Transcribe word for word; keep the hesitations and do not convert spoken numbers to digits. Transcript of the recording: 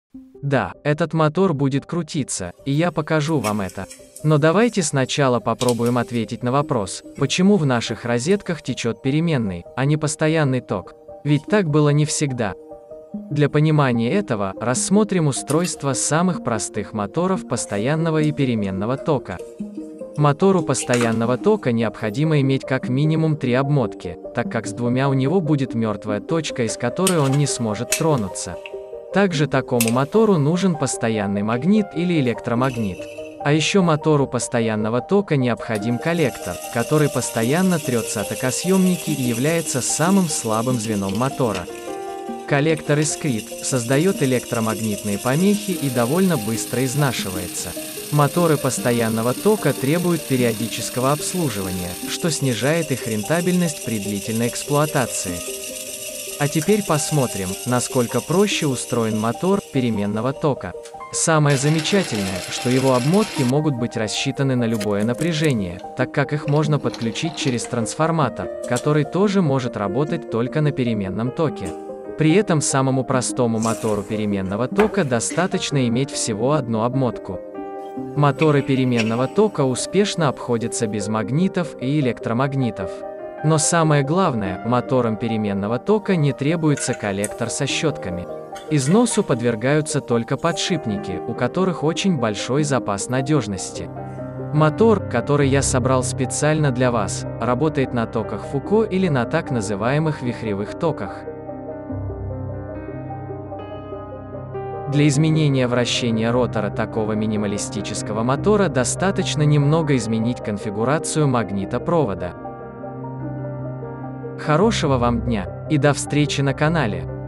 Да, этот мотор будет крутиться, и я покажу вам это. Но давайте сначала попробуем ответить на вопрос, почему в наших розетках течет переменный, а не постоянный ток. Ведь так было не всегда. Для понимания этого, рассмотрим устройство самых простых моторов постоянного и переменного тока. Мотору постоянного тока необходимо иметь как минимум три обмотки, так как с двумя у него будет мертвая точка, из которой он не сможет тронуться. Также такому мотору нужен постоянный магнит или электромагнит. А еще мотору постоянного тока необходим коллектор, который постоянно трется о токосъемники и является самым слабым звеном мотора. Коллектор искрит, создает электромагнитные помехи и довольно быстро изнашивается. Моторы постоянного тока требуют периодического обслуживания, что снижает их рентабельность при длительной эксплуатации. А теперь посмотрим, насколько проще устроен мотор переменного тока. Самое замечательное, что его обмотки могут быть рассчитаны на любое напряжение, так как их можно подключить через трансформатор, который тоже может работать только на переменном токе. При этом самому простому мотору переменного тока достаточно иметь всего одну обмотку. Моторы переменного тока успешно обходятся без магнитов и электромагнитов. Но самое главное, моторам переменного тока не требуется коллектор со щетками. Износу подвергаются только подшипники, у которых очень большой запас надежности. Мотор, который я собрал специально для вас, работает на токах Фуко или на так называемых вихревых токах. Для изменения вращения ротора такого минималистического мотора достаточно немного изменить конфигурацию магнитопровода. Хорошего вам дня и до встречи на канале!